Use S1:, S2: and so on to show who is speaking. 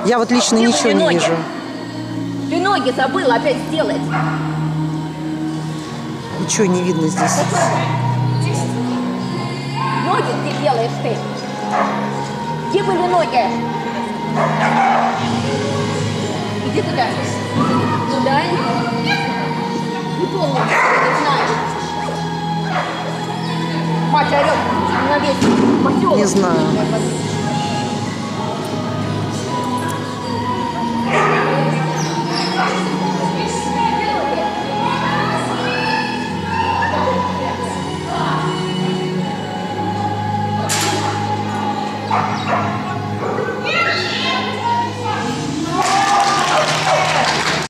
S1: Я вот лично
S2: Где
S1: ничего
S2: были
S1: не
S2: ноги?
S1: вижу.
S2: Ты ноги забыла опять сделать.
S1: Ничего не видно здесь.
S2: Ноги где делаешь ты? Где были ноги? Иди туда. Туда. Не помню, не знаю. Мать орёт на весь поселок.
S1: Не знаю.